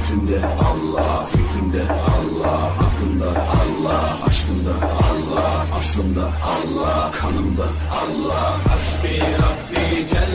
Sözümde Allah, fikrimde Allah, aklımda Allah, aşkımda Allah, aslımda Allah, kanımda Allah. Hasbi Rabbi